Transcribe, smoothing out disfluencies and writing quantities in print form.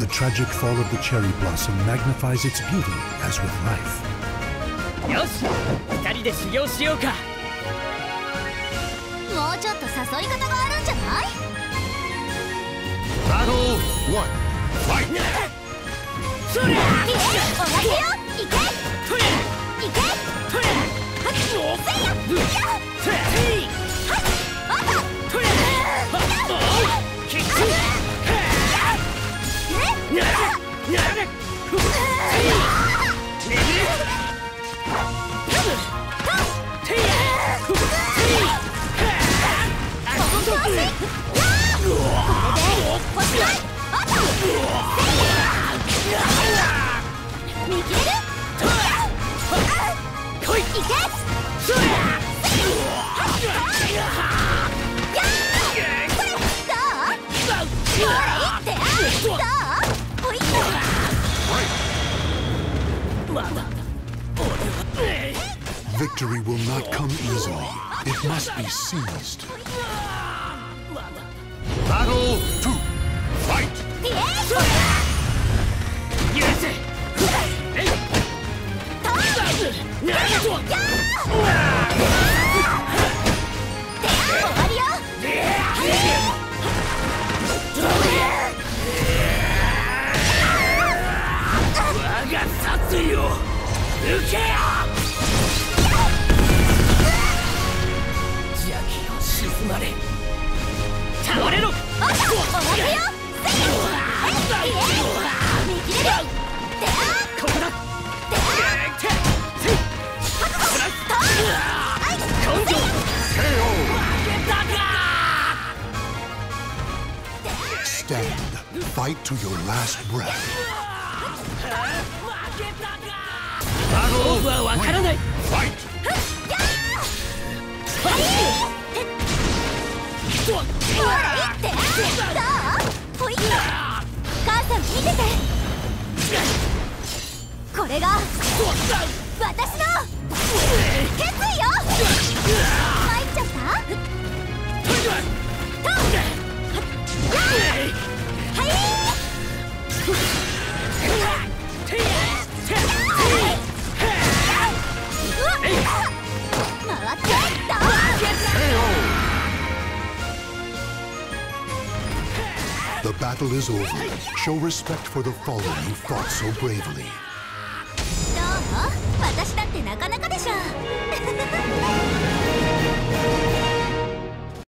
The tragic fall of the cherry blossom magnifies its beauty as with life. よし、二人で修行しようか。 もうちょっと誘い方があるんじゃない？ Battle 1 Fight! そりゃ同じよ。いけいけせいや見切れる？来い！いけ！そりゃ！ Victory will not come easily. It must be seized. Battle 2 Fight! 許せ。我が殺意を受けよ。邪気を沈まれ。倒れろ。 同じよ。見切れる？ ここだ。根性。 Stand. Fight to your last breath. 僕はわからない。 Fight! 母さん見てて。これが私の決意よ。参っちゃった？ The battle is over. Show respect for the fallen who fought so bravely. どう？私だってなかなかでしょ。